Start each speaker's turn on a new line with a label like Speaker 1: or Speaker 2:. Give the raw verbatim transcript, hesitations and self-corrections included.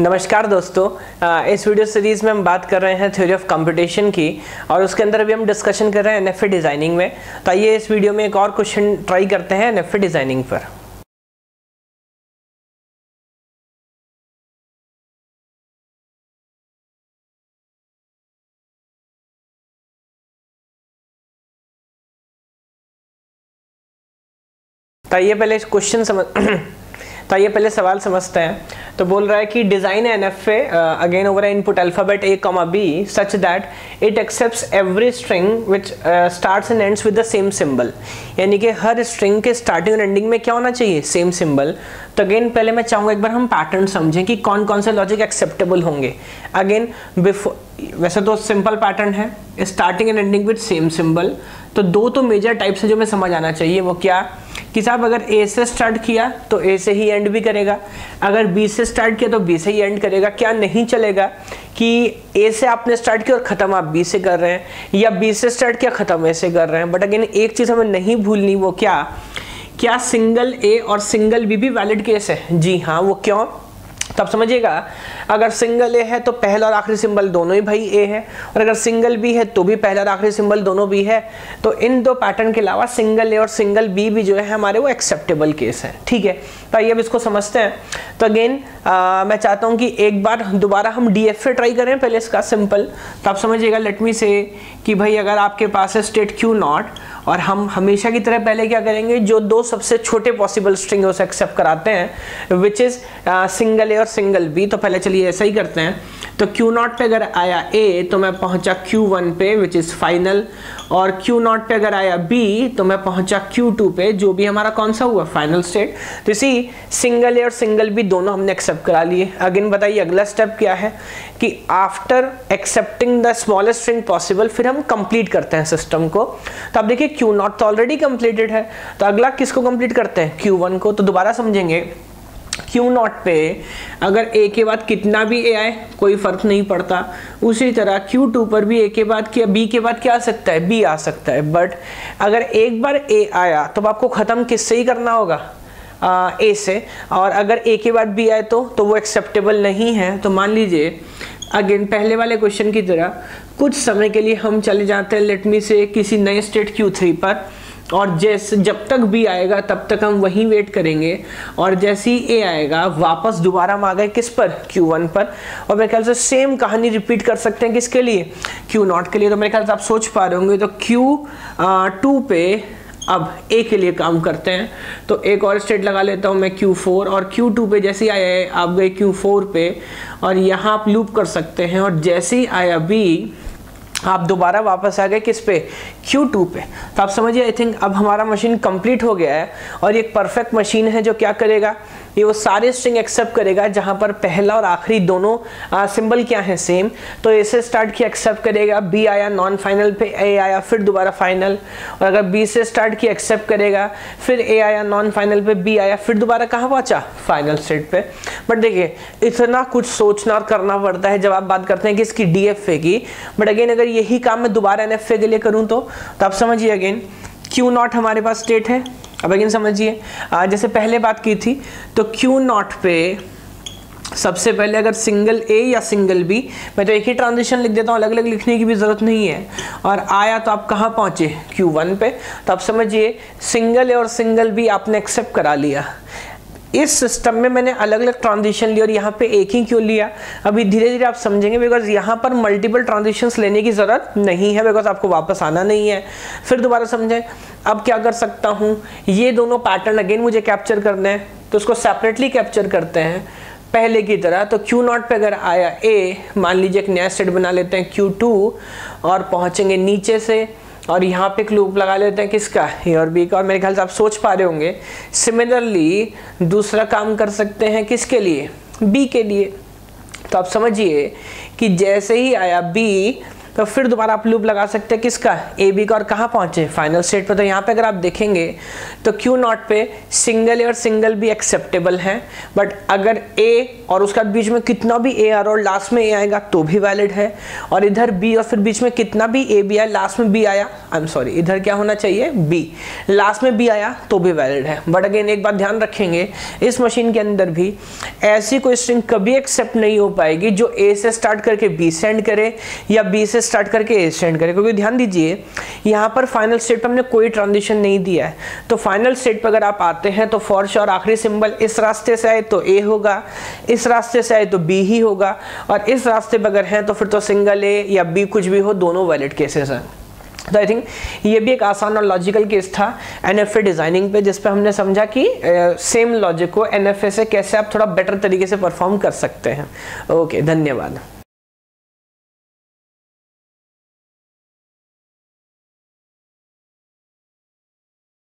Speaker 1: नमस्कार दोस्तों, इस वीडियो सीरीज़ में हम बात कर रहे हैं थ्योरी ऑफ कंप्यूटेशन की और उसके अंदर अभी हम डिस्कशन कर रहे हैं एनएफए डिज़ाइनिंग में। तो आइए इस वीडियो में एक और क्वेश्चन ट्राई करते हैं एनएफए डिज़ाइनिंग पर। तो आइए पहले इस क्वेश्चन समझ तो आइए पहले सवाल समझते हैं। तो बोल रहा है कि design NFA again over input alphabet a comma b such that it accepts every string which starts and ends with the same symbol, यानी कि हर स्ट्रिंग के स्टार्टिंग और एंडिंग में क्या होना चाहिए, सेम सिंबल। तो अगेन पहले मैं चाहूंगा एक बार हम पैटर्न समझें कि कौन कौन से लॉजिक एक्सेप्टेबल होंगे। अगेन बिफोर, वैसे तो सिंपल पैटर्न है, starting and ending with same symbol. तो दो तो मेजर टाइप से जो मैं समझ आना चाहिए वो क्या कि साहब अगर ए से स्टार्ट किया तो ए से ही एंड भी करेगा, अगर बी से स्टार्ट किया तो बी से ही एंड करेगा। क्या नहीं चलेगा कि ए से आपने स्टार्ट किया और ख़त्म आप बी से कर रहे हैं, या बी से स्टार्ट किया ख़त्म ए से कर रहे हैं। बट अगेन एक चीज़ हमें नहीं भूलनी, वो क्या क्या सिंगल ए और सिंगल बी भी वैलिड केस है। जी हाँ, वो क्यों, तब समझिएगा। अगर सिंगल ए है तो पहला और आखिरी सिंबल दोनों ही भाई ए है, और अगर सिंगल बी है तो भी पहला और आखिरी सिंबल दोनों बी है। तो इन दो पैटर्न के अलावा सिंगल ए और सिंगल बी भी जो है हमारे वो एक्सेप्टेबल केस है। ठीक है, तो आइए अब इसको समझते हैं। तो अगेन मैं चाहता हूं कि एक बार दोबारा हम डीएफए ट्राई करें पहले इसका सिंपल। तो आप समझिएगा, लेट मी से कि भाई अगर आपके पास है स्टेट क्यू नॉट, और हम हमेशा की तरह पहले क्या करेंगे, जो दो सबसे छोटे पॉसिबल स्ट्रिंग है उसे एक्सेप्ट कराते हैं, विच इज सिंगल ए और सिंगल बी। तो पहले चलिए ऐसा ही करते हैं। तो क्यू नॉट पे अगर आया ए तो मैं पहुंचा क्यू वन पे विच इज फाइनल, और क्यू नॉट पे अगर आया बी तो मैं पहुंचा क्यू टू पे, जो भी हमारा कौन सा हुआ, फाइनल स्टेट। तो इसी सिंगल ए और सिंगल बी दोनों हमने एक्सेप्ट करा लिए। अगेन बताइए अगला स्टेप क्या है कि after accepting the smallest string possible फिर हम कंप्लीट करते हैं सिस्टम को। तो अब देखिए क्यू नॉट तो ऑलरेडी कंप्लीटेड है, तो अगला किसको कंप्लीट करते हैं, क्यू वन को। तो दोबारा समझेंगे, क्यू नॉट पे अगर ए के बाद कितना भी ए आए कोई फर्क नहीं पड़ता, उसी तरह क्यू टू पर भी ए के बाद क्या, बी के बाद क्या आ सकता है, बी आ सकता है। बट अगर एक बार ए आया तो आपको खत्म किससे ही करना होगा, आ, ए से, और अगर ए के बाद बी आए तो तो वो एक्सेप्टेबल नहीं है। तो मान लीजिए अगेन पहले वाले क्वेश्चन की तरह कुछ समय के लिए हम चले जाते हैं लेट मी से किसी नए स्टेट क्यू थ्री पर, और जैसे जब तक बी आएगा तब तक हम वहीं वेट करेंगे, और जैसे ही ए आएगा वापस दोबारा हम आ गए किस पर, क्यू वन पर। और मेरे ख्याल से सेम कहानी रिपीट कर सकते हैं किसके लिए, क्यू नॉट के लिए। तो मेरे ख्याल से आप सोच पा रहे होंगे। तो क्यू टू पे अब ए के लिए काम करते हैं, तो एक और स्टेट लगा लेता हूं मैं क्यू फोर, और क्यू टू पे जैसे ही आया आप गए क्यू फोर पे, और यहाँ आप लूप कर सकते हैं, और जैसे ही आया बी आप दोबारा वापस आ गए किस पे, क्यू टू पे। तो आप समझिए आई थिंक अब हमारा मशीन कंप्लीट हो गया है, और ये परफेक्ट मशीन है जो क्या करेगा, ये वो सारे स्ट्रिंग एक्सेप्ट करेगा जहां पर पहला और आखिरी दोनों सिंबल क्या है, सेम। तो ए से स्टार्ट किया एक्सेप्ट करेगा, बी आया नॉन फाइनल पे, ए आया फिर दोबारा फाइनल, और अगर बी से स्टार्ट किया एक्सेप्ट करेगा, फिर ए आया नॉन फाइनल पे, बी आया फिर दोबारा कहाँ पहुंचा, फाइनल स्टेट पे। बट देखिए इतना कुछ सोचना और करना पड़ता है जब आप बात करते हैं कि इसकी डीएफए की। बट अगेन अगर यही काम मैं दोबारा एनएफए के लिए करूं तो, तो आप समझिए अगेन क्यू नॉट हमारे पास स्टेट है। अब अगेन समझिए जैसे पहले बात की थी, तो क्यू नॉट पे सबसे पहले अगर सिंगल ए या सिंगल बी, मैं तो एक ही ट्रांजिशन लिख देता हूँ, अलग अलग लिखने की भी जरूरत नहीं है, और आया तो आप कहाँ पहुंचे, क्यू वन पे। तो आप समझिए सिंगल ए और सिंगल बी आपने एक्सेप्ट करा लिया। इस सिस्टम में मैंने अलग अलग ट्रांजिशन लिया, और यहाँ पे एक ही क्यों लिया अभी धीरे धीरे आप समझेंगे, बिकॉज यहाँ पर मल्टीपल ट्रांजिशंस लेने की ज़रूरत नहीं है, बिकॉज आपको वापस आना नहीं है। फिर दोबारा समझें, अब क्या कर सकता हूँ, ये दोनों पैटर्न अगेन मुझे कैप्चर करने हैं, तो उसको सेपरेटली कैप्चर करते हैं पहले की तरह। तो क्यू नॉट पे अगर आया ए, मान लीजिए एक नया स्टेट बना लेते हैं क्यू टू, और पहुँचेंगे नीचे से, और यहाँ पे एक लूप लगा लेते हैं किसका, ए और बी का। और मेरे ख्याल से आप सोच पा रहे होंगे सिमिलरली दूसरा काम कर सकते हैं किसके लिए, बी के लिए। तो आप समझिए कि जैसे ही आया बी तो फिर दोबारा आप लूप लगा सकते हैं किसका, ए बी का, और कहाँ पहुंचे फाइनल स्टेट पे। तो यहाँ पे अगर आप देखेंगे तो क्यू नॉट पे सिंगल ए और सिंगल बी एक्सेप्टेबल है, बट अगर ए और उसका बीच में कितना भी ए आ रहा और लास्ट में ए आएगा तो भी वैलिड है, और इधर बी और फिर बीच में कितना भी ए बी आया लास्ट में बी आया, आई एम सॉरी इधर क्या होना चाहिए बी, लास्ट में बी आया तो भी वैलिड है। बट अगेन एक बात ध्यान रखेंगे, इस मशीन के अंदर भी ऐसी कोई स्ट्रिंग कभी एक्सेप्ट नहीं हो पाएगी जो ए से स्टार्ट करके बी सेंड करे या बी से स्टार्ट करके ए सेंड करे, क्योंकि ध्यान दीजिए यहाँ पर फाइनल स्टेट पर हमने कोई ट्रांजिशन नहीं दिया है। तो फाइनल स्टेट पर अगर आप आते हैं तो फॉर श्योर आखिरी सिंबल इस रास्ते से आए तो ए होगा, इस रास्ते से आए तो बी ही होगा, और इस रास्ते पर अगर है तो फिर तो सिंगल ए या बी कुछ भी हो, दोनों वैलिड केसेस हैं। तो आई थिंक ये भी एक आसान और लॉजिकल केस था एनएफए डिजाइनिंग पे, जिस पे हमने समझा कि सेम लॉजिक को एनएफए से कैसे आप थोड़ा बेटर तरीके से परफॉर्म कर सकते हैं। ओके, धन्यवाद।